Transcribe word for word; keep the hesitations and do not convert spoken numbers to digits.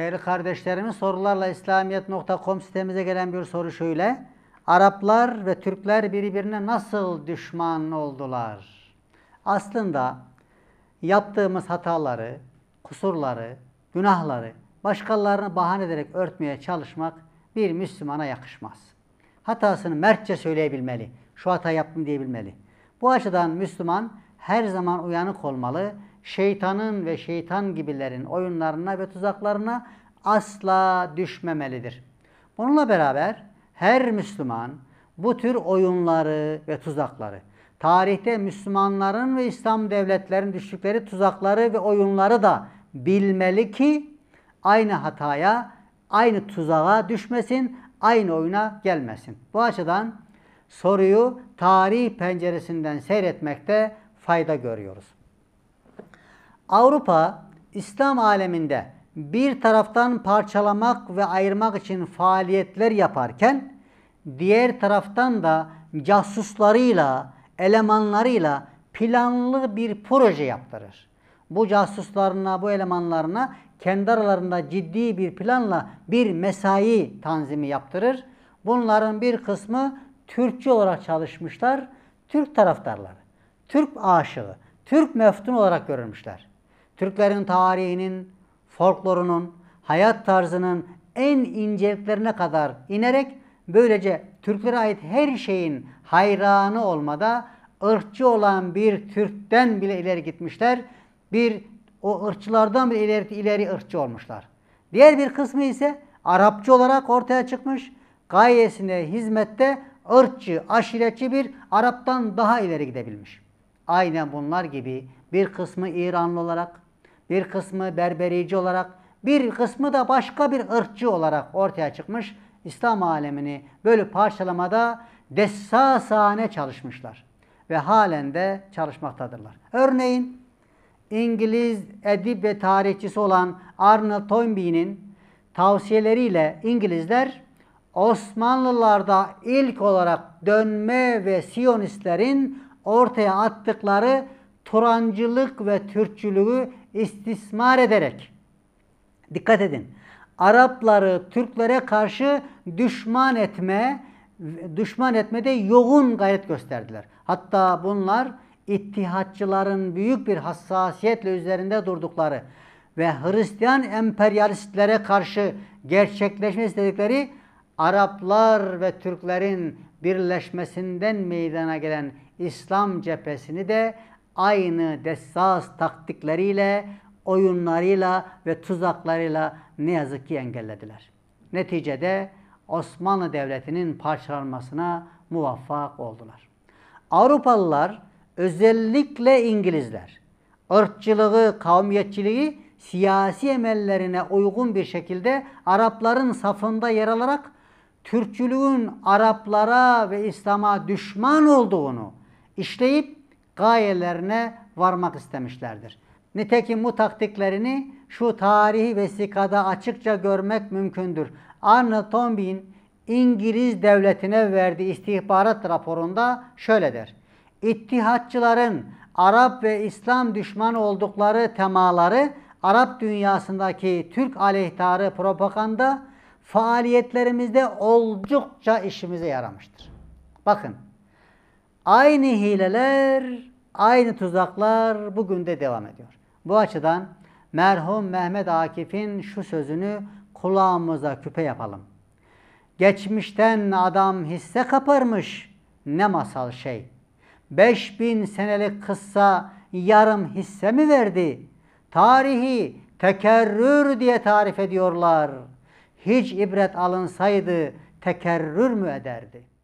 Değerli kardeşlerimiz, sorularla islamiyet nokta com sitemize gelen bir soru şöyle. Araplar ve Türkler birbirine nasıl düşman oldular? Aslında yaptığımız hataları, kusurları, günahları başkalarını bahane ederek örtmeye çalışmak bir Müslümana yakışmaz. Hatasını mertçe söyleyebilmeli. Şu hata yaptım diyebilmeli. Bu açıdan Müslüman her zaman uyanık olmalı. Şeytanın ve şeytan gibilerin oyunlarına ve tuzaklarına asla düşmemelidir. Bununla beraber her Müslüman bu tür oyunları ve tuzakları, tarihte Müslümanların ve İslam devletlerinin düştükleri tuzakları ve oyunları da bilmeli ki aynı hataya, aynı tuzağa düşmesin, aynı oyuna gelmesin. Bu açıdan soruyu tarih penceresinden seyretmekte fayda görüyoruz. Avrupa, İslam aleminde bir taraftan parçalamak ve ayırmak için faaliyetler yaparken, diğer taraftan da casuslarıyla, elemanlarıyla planlı bir proje yaptırır. Bu casuslarına, bu elemanlarına kendi aralarında ciddi bir planla bir mesai tanzimi yaptırır. Bunların bir kısmı Türkçü olarak çalışmışlar, Türk taraftarları, Türk aşığı, Türk meftun olarak görülmüşler. Türklerin tarihinin, folklorunun, hayat tarzının en inceliklerine kadar inerek böylece Türklere ait her şeyin hayranı olmada ırkçı olan bir Türk'ten bile ileri gitmişler. Bir o ırkçılardan bile ileri, ileri ırkçı olmuşlar. Diğer bir kısmı ise Arapçı olarak ortaya çıkmış. Gayesine hizmette ırkçı, aşiretçi bir Arap'tan daha ileri gidebilmiş. Aynen bunlar gibi bir kısmı İranlı olarak, bir kısmı Berberici olarak, bir kısmı da başka bir ırkçı olarak ortaya çıkmış. İslam alemini böyle parçalamada dessasane çalışmışlar. Ve halen de çalışmaktadırlar. Örneğin İngiliz edip ve tarihçisi olan Arnold Toynbee'nin tavsiyeleriyle İngilizler Osmanlılarda ilk olarak dönme ve Siyonistlerin ortaya attıkları Turancılık ve Türkçülüğü istismar ederek, dikkat edin, Arapları Türklere karşı düşman etme, düşman etmede yoğun gayret gösterdiler. Hatta bunlar İttihatçıların büyük bir hassasiyetle üzerinde durdukları ve Hristiyan emperyalistlere karşı gerçekleşme istedikleri Araplar ve Türklerin birleşmesinden meydana gelen İslam cephesini de aynı dessas taktikleriyle, oyunlarıyla ve tuzaklarıyla ne yazık ki engellediler. Neticede Osmanlı Devleti'nin parçalanmasına muvaffak oldular. Avrupalılar, özellikle İngilizler, ırkçılığı, kavmiyetçiliği siyasi emellerine uygun bir şekilde Arapların safında yer alarak Türkçülüğün Araplara ve İslam'a düşman olduğunu işleyip gayelerine varmak istemişlerdir. Nitekim bu taktiklerini şu tarihi vesikada açıkça görmek mümkündür. Arnold Toynbee İngiliz devletine verdiği istihbarat raporunda şöyle der. İttihatçıların Arap ve İslam düşmanı oldukları temaları Arap dünyasındaki Türk aleyhtarı propaganda faaliyetlerimizde oldukça işimize yaramıştır. Bakın, aynı hileler, aynı tuzaklar bugün de devam ediyor. Bu açıdan merhum Mehmet Akif'in şu sözünü kulağımıza küpe yapalım. Geçmişten adam hisse kaparmış, ne masal şey. Beş bin senelik kıssa yarım hisse mi verdi? Tarihi tekerrür diye tarif ediyorlar. Hiç ibret alınsaydı tekerrür mü ederdi?